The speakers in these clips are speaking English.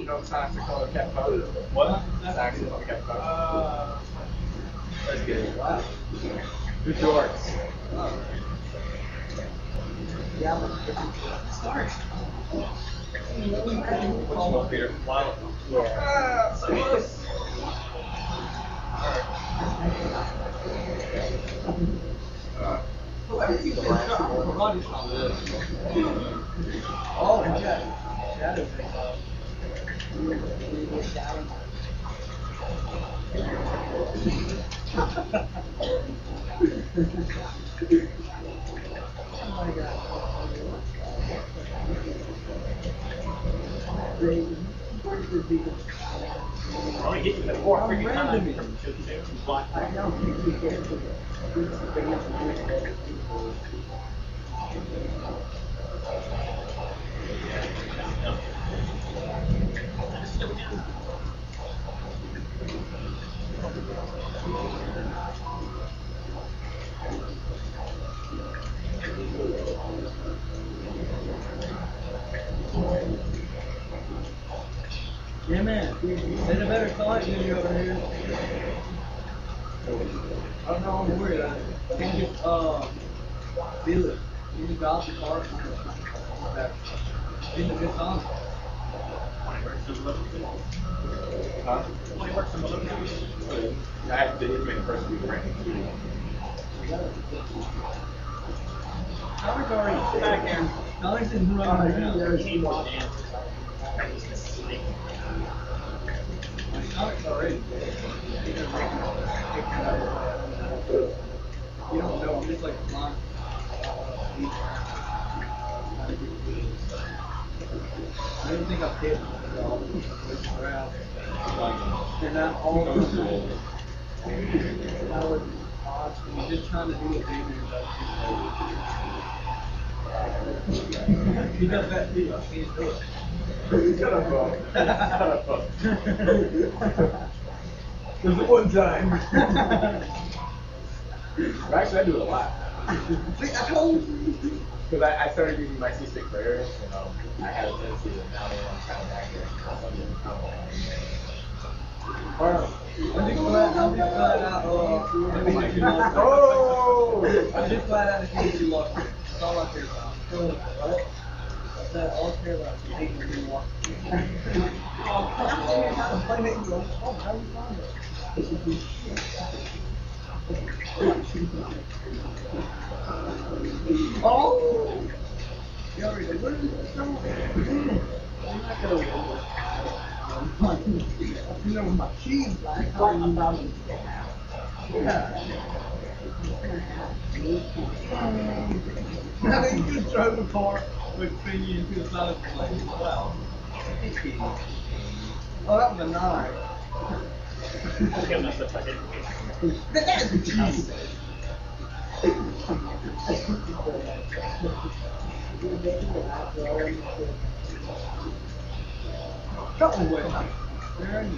You know, science called a cat pug. What? Science called a cat pug. That's good. Wow. Good shorts. Yeah, but start. What's Peter? Wow. Yeah. So close. Oh, and shadow. Oh my God. I want to get you the 4 freaking times from Black. I know. Yeah, man. There's a better thought than you over here. I don't know, I'm worried. I can just, feel it. You just got off the car. It's a good song. Huh? I did make the first week ranking. Comics already back there. Comics isn't running around. Comics already. You don't know, I'm just like blind. I don't think I've hit they're not all the time. I'm just trying to do a baby. He does that too. I can't do it. Shut up, bro. There's one time. Actually, I do it a lot. See, I told you. Because I started using my C-stick for areas, and I had a tendency to now they want to kind of back there. I'm just glad out. I'm just glad out of you lost. That's all I care about. That's all I care about. You hate when you walk. I'm playing it. Oh, how you find it? Oh! You already did. What is this song? I'm not going to you know, my cheese black. Yeah. Now you just drove the car with thingy into the side of the plane. Wow. Oh, that was a 9. That's a cheese. Couple of ways. Where are you?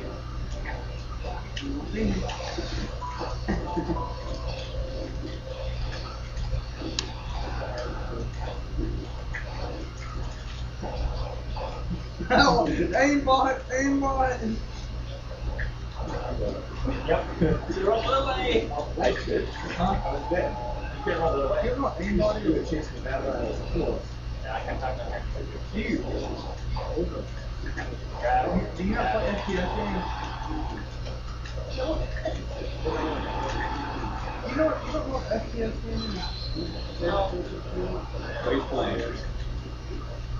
Aimbot. Yep. So roll the way. I did. Huh? I was dead. You can't roll the way. You're not aimbot or chasing the battle out of the force. Yeah, I can't talk about that. You. Do you not play FPS games? You don't know what FPS games is? No. What are you playing?